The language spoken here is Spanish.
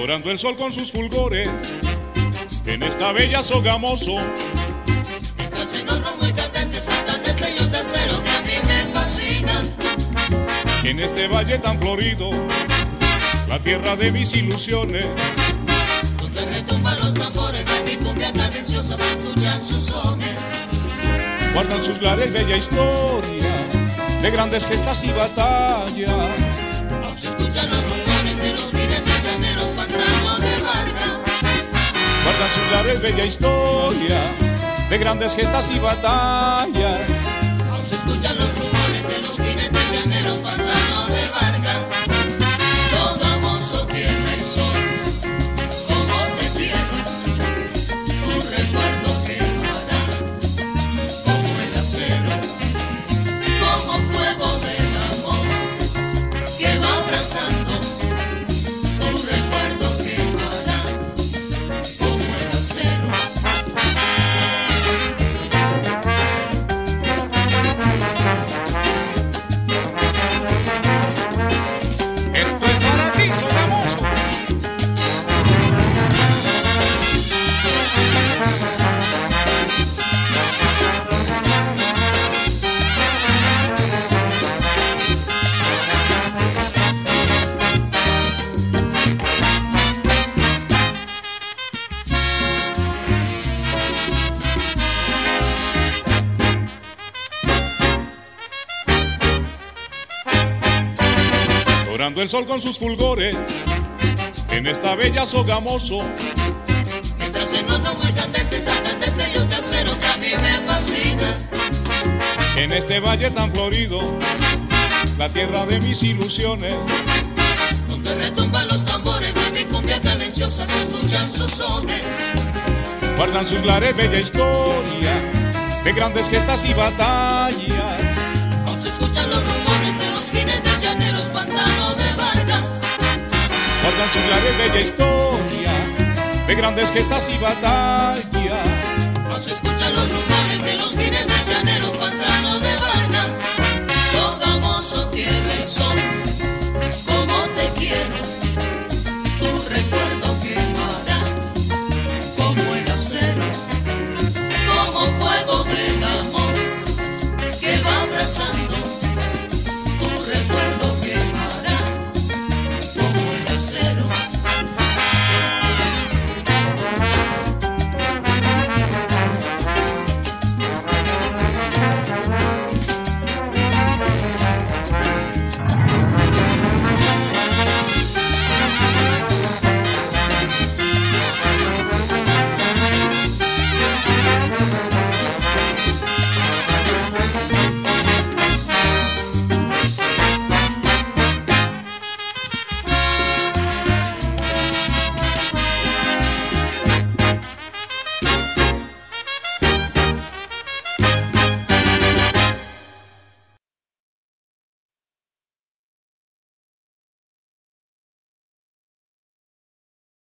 dorando el sol con sus fulgores en esta bella Sogamoso. Mientras en hornos muy candentes saltan destellos de acero que a mí me fascinan. En este valle tan florido, la tierra de mis ilusiones, donde retumban los tambores de mi cumbia cadenciosa, se escuchan sus sones. guardan sus lares bella historia de grandes gestas y batallas. Aún se escuchan los rumores de los jinetes llaneros, pantano de Vargas. Guardan sus lares bella historia de grandes gestas y batallas. Aún se escuchan los rumores de los jinetes llaneros, pantano de Vargas. Sogamoso, tierra y sol, como te quiero, tu recuerdo quemará como el acero, como fuego del amor que va abrazando. Tu recuerdo quemará como el acero. Esto es para ti, Sogamoso. Dorando el sol con sus fulgores en esta bella Sogamoso. Mientras en hornos muy candentes saltan destellos de acero que a mí me fascina. En este valle tan florido, la tierra de mis ilusiones, Donde retumban los tambores de mi cumbia cadenciosa, se escuchan sus sones. guardan sus lares bella historia de grandes gestas y batallas. Aún se escuchan los rumores de los jinetes llaneros, pantano de Vargas. Guardan sus lares bella historia de grandes gestas y batallas. Aún se escuchan